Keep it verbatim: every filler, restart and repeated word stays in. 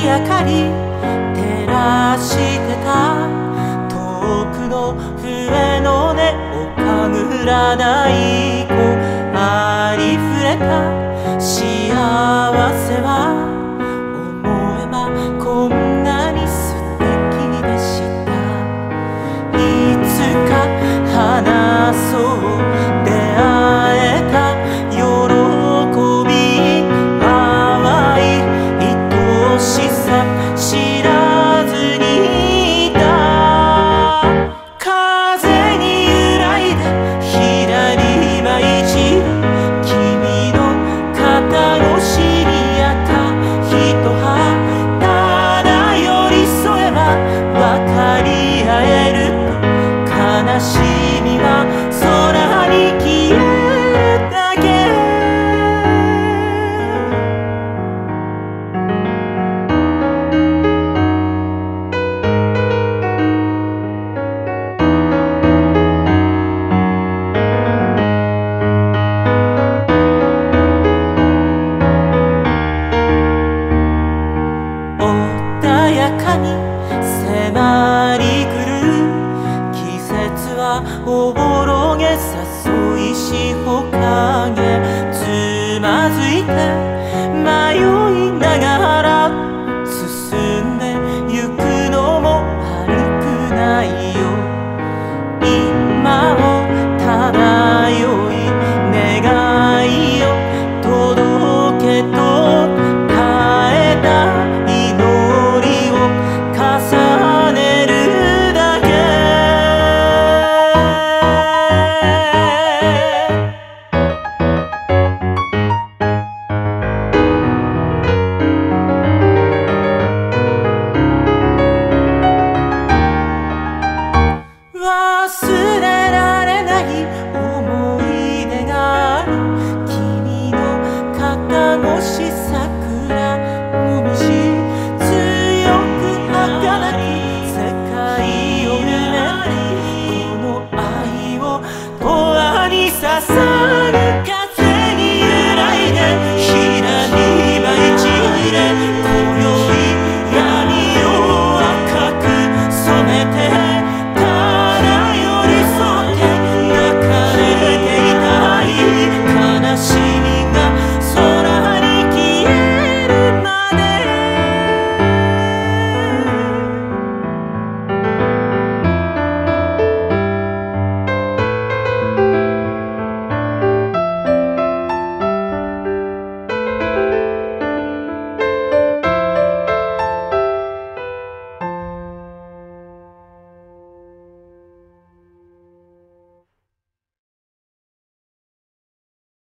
やかに照らしてた遠くの笛の音を神楽太鼓ありふれた幸せは思えばこんなに素敵でしたいつか話そう出会えた喜び淡い愛しさ知らずにいた風に揺らいで左舞い散る君の肩越しにあった一葉ただ寄り添えば分かり合えると悲しみは空に消えるだけ穏やかに迫り来る季節はおぼろげ誘いしほかげつまずいて迷いながら